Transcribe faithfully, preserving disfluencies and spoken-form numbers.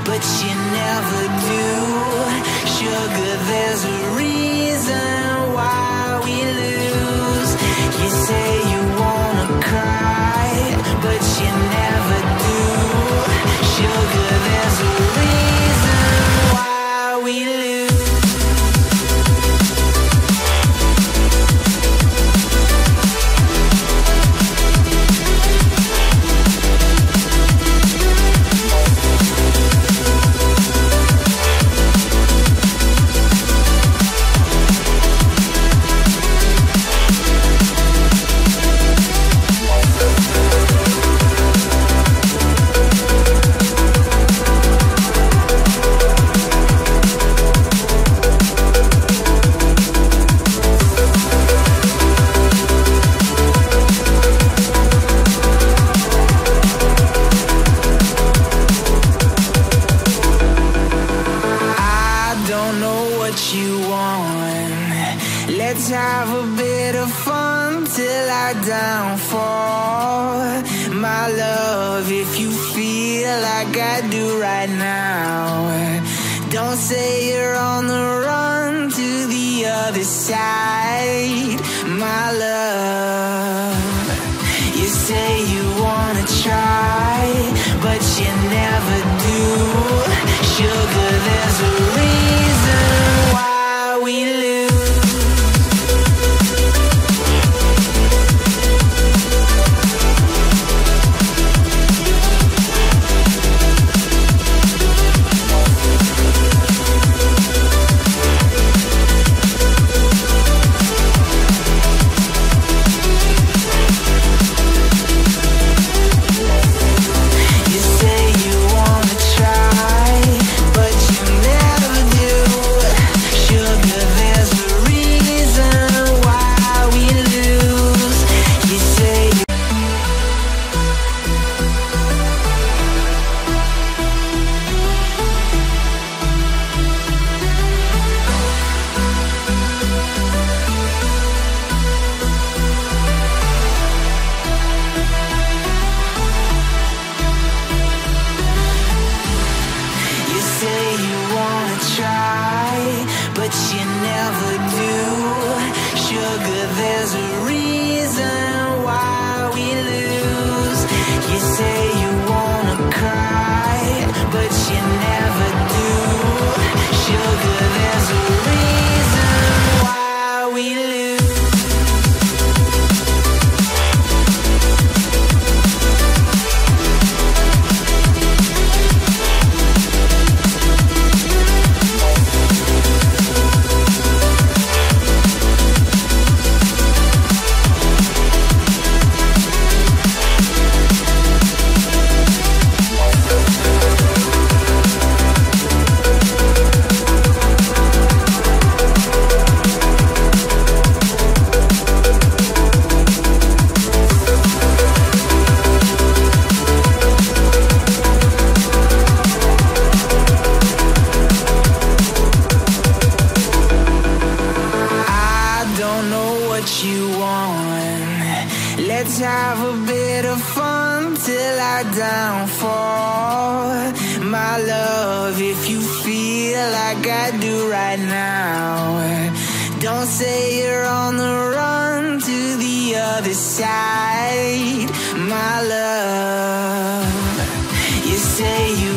but you never do. Sugar, there's a reason why we lose. You say you wanna cry, but you never do. Sugar, there's a reason why we lose. Have a bit of fun till I downfall. My love, if you feel like I do right now, don't say you're on the run to the other side. My love, you say you wanna try, but you never do. Sugar, there's a reason why we lose. Say you